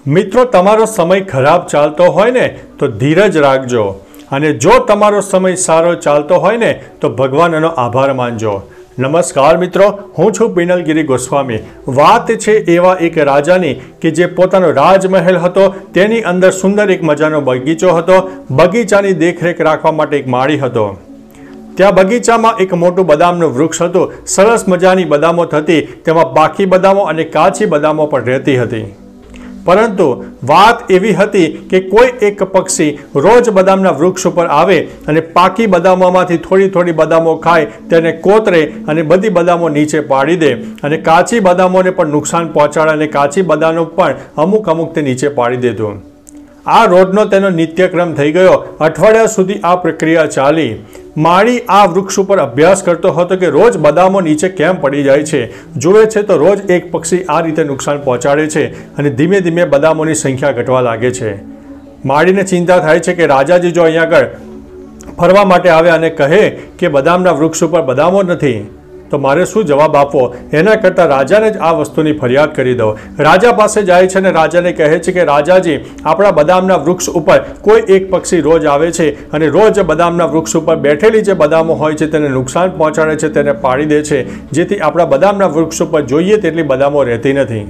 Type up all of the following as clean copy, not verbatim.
મિત્રો, તમારો સમય ખરાબ ચાલતો હોય ને તો ધીરજ રાખજો, અને જો તમારો સમય સારો ચાલતો હોય ને તો ભગવાનનો આભાર માનજો. નમસ્કાર મિત્રો, હું છું પિનલગીરી ગોસ્વામી. વાત છે એવા એક રાજાની કે જે પોતાનો રાજમહેલ હતો, તેની અંદર સુંદર એક મજાનો બગીચો હતો. બગીચાની દેખરેખ રાખવા માટે એક માળી હતો. ત્યાં બગીચામાં એક મોટું બદામનું વૃક્ષ હતું. સરસ મજાની બદામો થતી, તેમાં પાકી બદામો અને કાચી બદામો પણ રહેતી હતી. પરંતુ વાત એવી હતી કે કોઈ એક પક્ષી રોજ બદામના વૃક્ષ ઉપર આવે અને પાકી બદામોમાંથી થોડી થોડી બદામો ખાય, તેને કોતરે અને બધી બદામો નીચે પાડી દે, અને કાચી બદામોને પણ નુકસાન પહોંચાડે અને કાચી બદામો પણ અમુક તે નીચે પાડી દેતું. આ રોજનો તેનો નિત્યક્રમ થઈ ગયો. અઠવાડિયા સુધી આ પ્રક્રિયા ચાલી. માળી આ વૃક્ષ ઉપર અભ્યાસ કરતો હતો કે રોજ બદામો નીચે કેમ પડી જાય છે. જુએ છે તો રોજ એક પક્ષી આ રીતે નુકસાન પહોંચાડે છે અને ધીમે ધીમે બદામોની સંખ્યા ઘટવા લાગે છે. માળીને ચિંતા થાય છે કે રાજાજી જો અહીંયા આગળ ફરવા માટે આવે અને કહે કે બદામના વૃક્ષ ઉપર બદામો નથી, તો મારે શું જવાબ આપવો? એના કરતાં રાજાને જ આ વસ્તુની ફરિયાદ કરી દો. રાજા પાસે જાય છે અને રાજાને કહે છે કે રાજાજી, આપણા બદામના વૃક્ષ ઉપર કોઈ એક પક્ષી રોજ આવે છે અને રોજ બદામના વૃક્ષ ઉપર બેઠેલી જે બદામો હોય છે તેને નુકસાન પહોંચાડે છે, તેને પાડી દે છે, જેથી આપણા બદામના વૃક્ષ ઉપર જોઈએ તેટલી બદામો રહેતી નથી.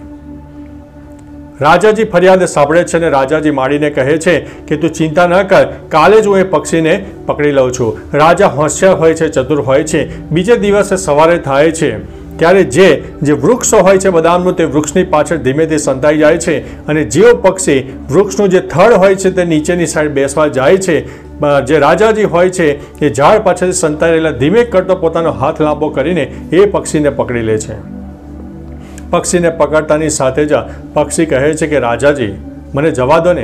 રાજાજી ફરિયાદ સાંભળે છે અને રાજાજી માળીને કહે છે કે તું ચિંતા ન કર, કાલે જ હું એ પક્ષીને પકડી લઉં છું. રાજા હોશિયાર હોય છે, ચતુર હોય છે. બીજે દિવસે સવારે થાય છે ત્યારે જે વૃક્ષો હોય છે બદામનું, તે વૃક્ષની પાછળ ધીમેથી સંતાઈ જાય છે, અને જેવો પક્ષી વૃક્ષનું જે થડ હોય છે તે નીચેની સાઈડ બેસવા જાય છે, જે રાજાજી હોય છે એ ઝાડ પાછળથી સંતાઈ રહેલા ધીમે કરતો પોતાનો હાથ લાંબો કરીને એ પક્ષીને પકડી લે છે. પક્ષીને પકડતાની સાથે જ પક્ષી કહે છે કે રાજાજી, મને જવા દો ને.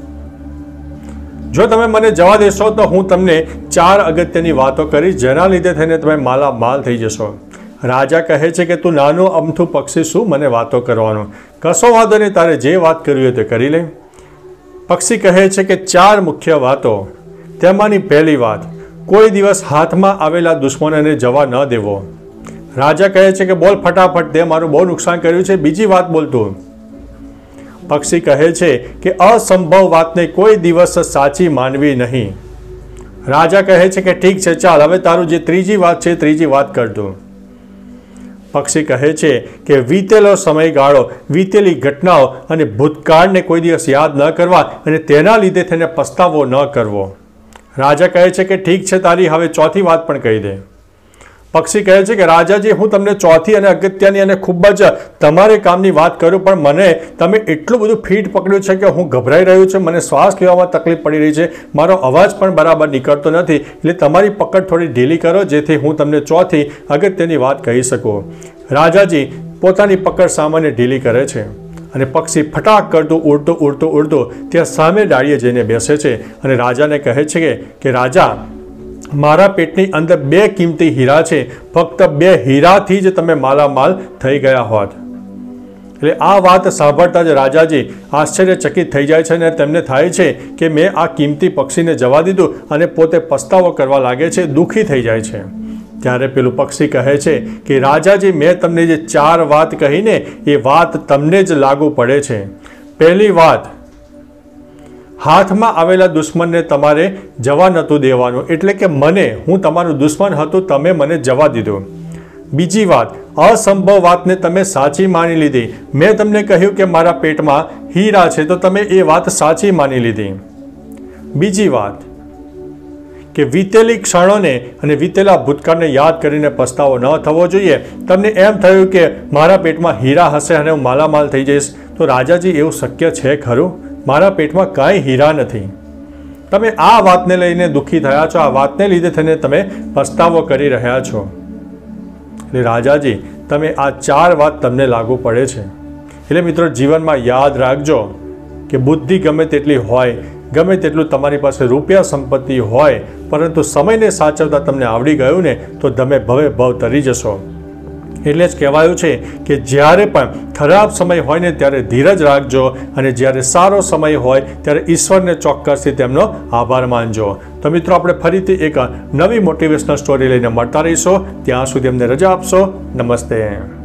જો તમે મને જવા દેશો તો હું તમને 4 અગત્યની વાતો કરીશ, જેના લીધે થઈને તમે માલામાલ થઈ જશો. રાજા કહે છે કે તું નાનું અમથું પક્ષી શું મને વાતો કરવાનો? કશો વાંધો નહીં, તારે જે વાત કરવી હોય તે કરી લે. પક્ષી કહે છે કે 4 મુખ્ય વાતો. તેમાંની પહેલી વાત, કોઈ દિવસ હાથમાં આવેલા દુશ્મનોને જવા ન દેવો. રાજા કહે છે કે બોલ ફટાફટ, તે મારું બહુ નુકસાન કર્યું છે, બીજી વાત બોલતું. પક્ષી કહે છે કે અસંભવ વાતને કોઈ દિવસ સાચી માનવી નહીં. રાજા કહે છે કે ઠીક છે, ચાલ હવે તારું જે ત્રીજી વાત છે ત્રીજી વાત કરતું. પક્ષી કહે છે કે વીતેલો સમયગાળો, વીતેલી ઘટનાઓ અને ભૂતકાળને કોઈ દિવસ યાદ ન કરવા અને તેના લીધે તેને પસ્તાવો ન કરવો. રાજા કહે છે કે ઠીક છે, તારી હવે ચોથી વાત પણ કહી દે. પક્ષી કહે છે કે રાજાજી, હું તમને ચોથી અને અગત્યની અને ખૂબ જ તમારે કામની વાત કરું, પણ મને તમે એટલું બધું ફીટ પકડ્યું છે કે હું ગભરાઈ રહ્યું છું, મને શ્વાસ લેવામાં તકલીફ પડી રહી છે, મારો અવાજ પણ બરાબર નીકળતો નથી, એટલે તમારી પકડ થોડી ઢીલી કરો જેથી હું તમને ચોથી અગત્યની વાત કહી શકું. રાજાજી પોતાની પકડ સામાન્ય ઢીલી કરે છે અને પક્ષી ફટાક કરતું ઉડતું ત્યાં સામે ડાળીએ જઈને બેસે છે અને રાજાને કહે છે કે રાજા, મારા પેટની અંદર 2 કિંમતી હીરા છે, ફક્ત 2 હીરાથી જ તમે માલામાલ થઈ ગયા હોત. એટલે આ વાત સાંભળતા જ રાજાજી આશ્ચર્યચકિત થઈ જાય છે અને તેમને થાય છે કે મેં આ કિંમતી પક્ષીને જવા દીધું, અને પોતે પસ્તાવો કરવા લાગે છે, દુઃખી થઈ જાય છે. ત્યારે પેલું પક્ષી કહે છે કે રાજાજી, મેં તમને જે 4 વાત કહીને એ વાત તમને જ લાગુ પડે છે. પહેલી વાત, હાથમાં આવેલા દુશ્મનને તમારે જવા નહોતું દેવાનું, એટલે કે હું તમારું દુશ્મન હતું, તમે મને જવા દીધું. બીજી વાત, અસંભવ વાતને તમે સાચી માની લીધી. મેં તમને કહ્યું કે મારા પેટમાં હીરા છે, તો તમે એ વાત સાચી માની લીધી. બીજી વાત કે વીતેલી ક્ષણોને અને વીતેલા ભૂતકાળને યાદ કરીને પસ્તાવો ન થવો જોઈએ. તમને એમ થયું કે મારા પેટમાં હીરા હશે અને હું માલામાલ થઈ જઈશ, તો રાજાજી એવું શક્ય છે ખરું? મારા પેટમાં કાંઈ હીરા નથી. તમે આ વાતને લઈને દુઃખી થયા છો, આ વાતને લીધે થઈને તમે પસ્તાવો કરી રહ્યા છો. એટલે રાજાજી, તમે આ 4 વાત તમને લાગુ પડે છે. એટલે મિત્રો, જીવનમાં યાદ રાખજો કે બુદ્ધિ ગમે તેટલી હોય, ગમે તેટલું તમારી પાસે રૂપિયા સંપત્તિ હોય, પરંતુ સમયને સાચવતા તમને આવડી ગયું ને તો તમે ભવ તરી જશો. એટલે જ કહેવાયું છે કે જ્યારે પણ ખરાબ સમય હોય ને ત્યારે ધીરજ રાખજો, અને જ્યારે સારો સમય હોય ત્યારે ઈશ્વરને ચોક્કસથી તેમનો આભાર માનજો. તો મિત્રો, આપણે ફરીથી એક નવી મોટિવેશનલ સ્ટોરી લઈને મળતા રહીશું. ત્યાં સુધી અમને રજા આપશો. નમસ્તે.